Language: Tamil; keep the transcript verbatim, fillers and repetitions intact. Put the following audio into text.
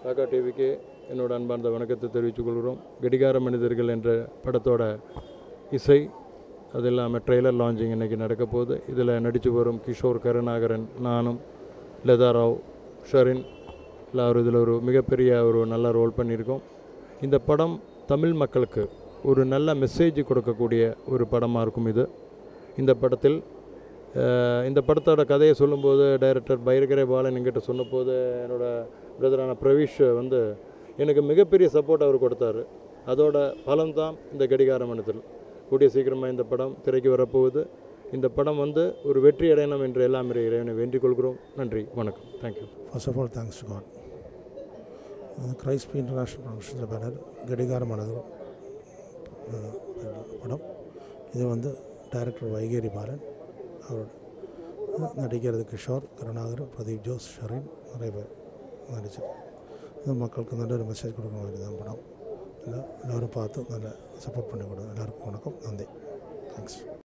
காக்கா டிவிக்கு என்னோட அன்பார்ந்த வணக்கத்தை தெரிவித்துக் கொள்கிறோம். கடிகார மனிதர்கள் என்ற படத்தோட இசை அது இல்லாமல் ட்ரெய்லர் லான்ச்சிங் இன்றைக்கி நடக்க போகுது. இதில் நடித்து வரும் கிஷோர், கருணாகரன், நானும், லதா ராவ், ஷரின் எல்லாரும் இதில் ஒரு மிகப்பெரிய ஒரு நல்ல ரோல் பண்ணியிருக்கோம். இந்த படம் தமிழ் மக்களுக்கு ஒரு நல்ல மெசேஜ் கொடுக்கக்கூடிய ஒரு படமாக இருக்கும். இது இந்த படத்தில் இந்த படத்தோட கதையை சொல்லும்போது டைரக்டர் பைரகரே பாலன் என்கிட்ட சொன்னபோது என்னோடய பிரதரான பிரவீஷ் வந்து எனக்கு மிகப்பெரிய சப்போர்ட் அவர் கொடுத்தாரு. அதோட பலன்தான் இந்த கடிகார மனிதர்கள். கூடிய சீக்கிரமாக இந்த படம் திரைக்கு வரப்போகுது. இந்த படம் வந்து ஒரு வெற்றி அடையணும் என்று எல்லாம் இறைவனை வேண்டிக் கொள்கிறோம். நன்றி, வணக்கம். Thank you. First of all thanks to God. Crispy international productions banner Kadikara Manithargal படம். இது வந்து டைரக்டர் வைகேரி பாலன், அவர் நடிக்கிறது கிஷோர், கருணாகர், பிரதீப் ஜோஸ், ஷரின் நிறைய பேர் நடிச்சிருக்காங்க. இது மக்களுக்கு நல்ல ஒரு மெசேஜ் கொடுக்க வேண்டியதான் படம். எல்லோரும் பார்த்து நல்லா சப்போர்ட் பண்ணி கொடுங்க. எல்லாருக்கும் வணக்கம், நன்றி, தேங்க்ஸ்.